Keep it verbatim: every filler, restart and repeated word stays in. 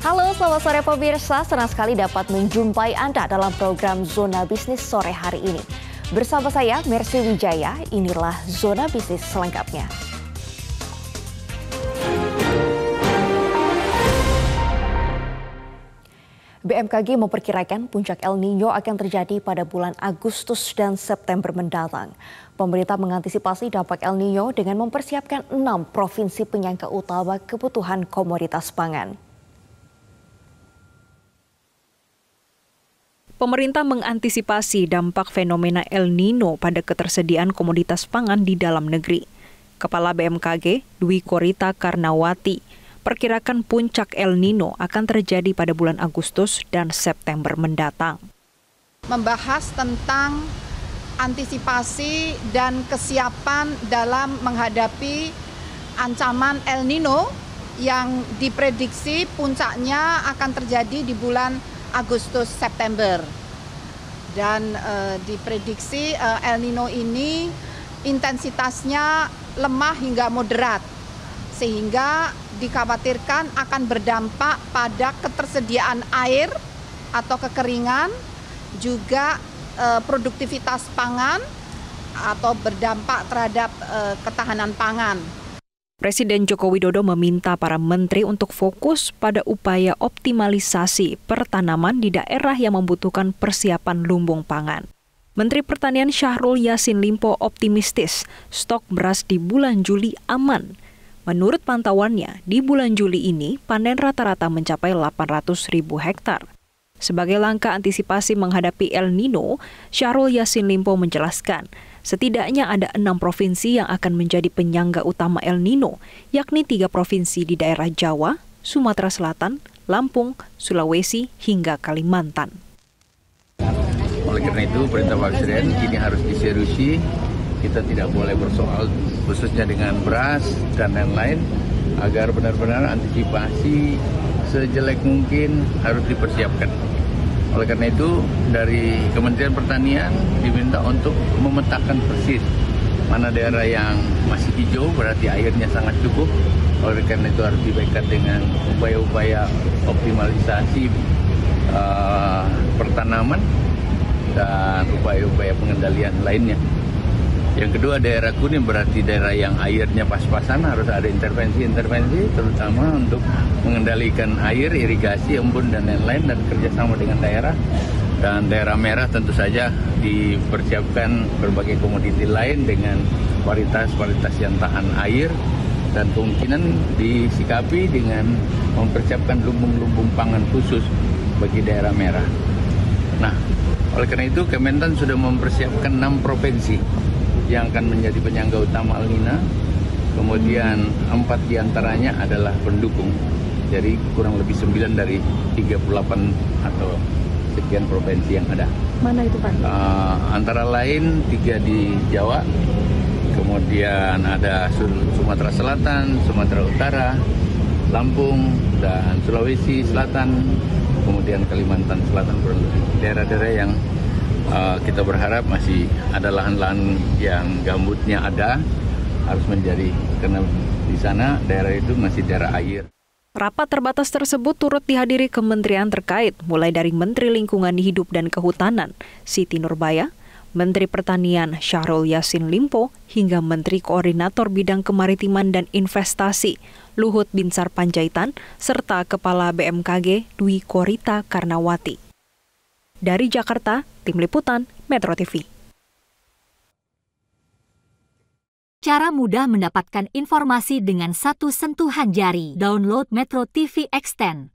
Halo, selamat sore pemirsa. Senang sekali dapat menjumpai Anda dalam program Zona Bisnis sore hari ini. Bersama saya, Mercy Wijaya, inilah Zona Bisnis selengkapnya. B M K G memperkirakan puncak El Nino akan terjadi pada bulan Agustus dan September mendatang. Pemerintah mengantisipasi dampak El Nino dengan mempersiapkan enam provinsi penyangga utama kebutuhan komoditas pangan. Pemerintah mengantisipasi dampak fenomena El Nino pada ketersediaan komoditas pangan di dalam negeri. Kepala B M K G, Dwi Korita Karnawati, perkirakan puncak El Nino akan terjadi pada bulan Agustus dan September mendatang. Membahas tentang antisipasi dan kesiapan dalam menghadapi ancaman El Nino yang diprediksi puncaknya akan terjadi di bulan Agustus September. Dan e, diprediksi e, El Nino ini intensitasnya lemah hingga moderat, sehingga dikhawatirkan akan berdampak pada ketersediaan air atau kekeringan, juga e, produktivitas pangan atau berdampak terhadap e, ketahanan pangan. Presiden Joko Widodo meminta para menteri untuk fokus pada upaya optimalisasi pertanaman di daerah yang membutuhkan persiapan lumbung pangan. Menteri Pertanian Syahrul Yassin Limpo optimistis stok beras di bulan Juli aman. Menurut pantauannya, di bulan Juli ini panen rata-rata mencapai delapan ratus ribu hektar. Sebagai langkah antisipasi menghadapi El Nino, Syahrul Yassin Limpo menjelaskan, setidaknya ada enam provinsi yang akan menjadi penyangga utama El Nino, yakni tiga provinsi di daerah Jawa, Sumatera Selatan, Lampung, Sulawesi, hingga Kalimantan. Oleh karena itu, perintah Pak Presiden ini harus diseriusi. Kita tidak boleh bersoal khususnya dengan beras dan lain-lain, agar benar-benar antisipasi sejelek mungkin harus dipersiapkan. Oleh karena itu, dari Kementerian Pertanian diminta untuk memetakan persis mana daerah yang masih hijau, berarti airnya sangat cukup. Oleh karena itu harus dibaikat dengan upaya-upaya optimalisasi uh, pertanaman dan upaya-upaya pengendalian lainnya. Yang kedua, daerah kuning berarti daerah yang airnya pas-pasan, harus ada intervensi-intervensi terutama untuk mengendalikan air, irigasi, embun dan lain-lain, dan kerjasama dengan daerah. Dan daerah merah tentu saja dipersiapkan berbagai komoditi lain dengan varietas-varietas yang tahan air, dan kemungkinan disikapi dengan mempersiapkan lumbung-lumbung pangan khusus bagi daerah merah. Nah, oleh karena itu Kementan sudah mempersiapkan enam provinsi yang akan menjadi penyangga utama El Nino, kemudian empat diantaranya adalah pendukung. Jadi kurang lebih sembilan dari tiga puluh delapan atau sekian provinsi yang ada. Mana itu Pak? Uh, antara lain tiga di Jawa, kemudian ada Sumatera Selatan, Sumatera Utara, Lampung, dan Sulawesi Selatan, kemudian Kalimantan Selatan. Daerah-daerah yang Uh, kita berharap masih ada lahan-lahan yang gambutnya ada, harus menjadi, karena di sana daerah itu masih daerah air. Rapat terbatas tersebut turut dihadiri kementerian terkait, mulai dari Menteri Lingkungan Hidup dan Kehutanan, Siti Nurbaya, Menteri Pertanian Syahrul Yassin Limpo, hingga Menteri Koordinator Bidang Kemaritiman dan Investasi, Luhut Binsar Panjaitan, serta Kepala B M K G Dwi Korita Karnawati. Dari Jakarta, Tim Liputan Metro T V. Cara mudah mendapatkan informasi dengan satu sentuhan jari. Download Metro T V Extend.